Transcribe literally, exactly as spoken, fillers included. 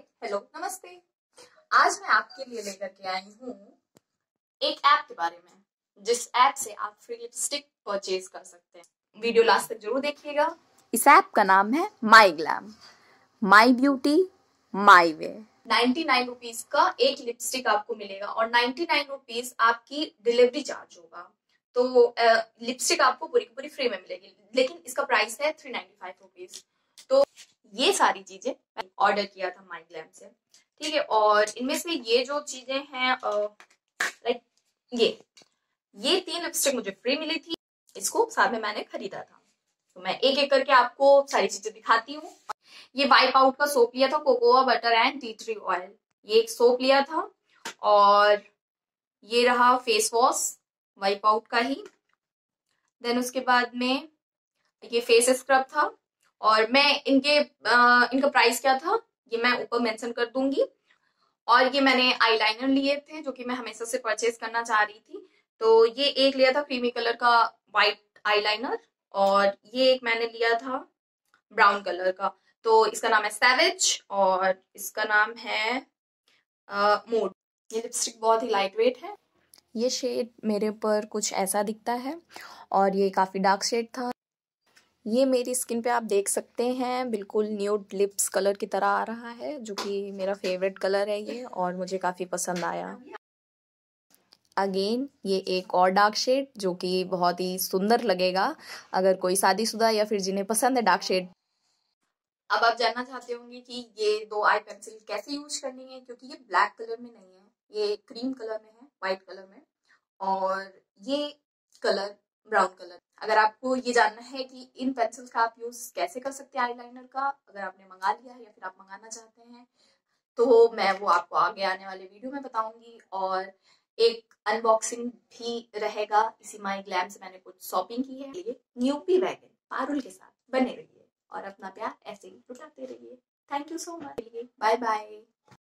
Hello नमस्ते। आज मैं आपके लिए लेकर के आई हूँ एक ऐप के बारे में, जिस ऐप से आप फ्री लिपस्टिक परचेज कर सकते हैं। वीडियो लास्ट तक जरूर देखिएगा। इस ऐप का नाम है my glam, my beauty my way. Ninety nine rupees का एक लिपस्टिक आपको मिलेगा और नाइन्टी नाइन रुपीज आपकी डिलीवरी चार्ज होगा। तो लिपस्टिक आपको पूरी पूरी फ्री में मिलेगी, लेकिन इसका प्राइस है थ्री नाइन्टी फाइव रुपीज। तो ये सारी चीजें ऑर्डर किया था माई ग्लैम से, ठीक है। और इनमें से ये जो चीजें हैं, लाइक ये ये तीन लिपस्टिक मुझे फ्री मिली थी। इसको साथ में मैंने खरीदा था। तो मैं एक एक करके आपको सारी चीजें दिखाती हूँ। ये वाइप आउट का सोप लिया था, cocoa butter and tea tree oil. ये एक सोप लिया था। और ये रहा फेस वॉश वाइप आउट का ही। देन उसके बाद में ये फेस स्क्रब था। और मैं इनके आ, इनका प्राइस क्या था ये मैं ऊपर मेंशन कर दूंगी। और ये मैंने आईलाइनर लिए थे जो कि मैं हमेशा से परचेज करना चाह रही थी। तो ये एक लिया था क्रीमी कलर का वाइट आईलाइनर, और ये एक मैंने लिया था ब्राउन कलर का। तो इसका नाम है सैवेज और इसका नाम है मूड। ये लिपस्टिक बहुत ही लाइट वेट है। ये शेड मेरे पर कुछ ऐसा दिखता है और ये काफी डार्क शेड था। ये मेरी स्किन पे आप देख सकते हैं, बिल्कुल न्यूड लिप्स कलर की तरह आ रहा है, जो कि मेरा फेवरेट कलर है ये, और मुझे काफ़ी पसंद आया। अगेन ये एक और डार्क शेड जो कि बहुत ही सुंदर लगेगा अगर कोई शादीशुदा या फिर जिन्हें पसंद है डार्क शेड। अब आप जानना चाहते होंगे कि ये दो आई पेंसिल कैसे यूज करनी है, क्योंकि ये ब्लैक कलर में नहीं है, ये क्रीम कलर में है, व्हाइट कलर में, और ये कलर ब्राउन कलर। अगर आपको ये जानना है कि इन पेंसिल्स का आप यूज कैसे कर सकते हैं आईलाइनर का, अगर आपने मंगा लिया है या फिर आप मंगाना चाहते हैं, तो मैं वो आपको आगे आने वाले वीडियो में बताऊंगी। और एक अनबॉक्सिंग भी रहेगा। इसी माई ग्लैम से मैंने कुछ शॉपिंग की है। न्यूपी वैगन पारुल के साथ बने रहिए और अपना प्यार ऐसे ही लुटाते रहिए। Thank you so much. Bye bye.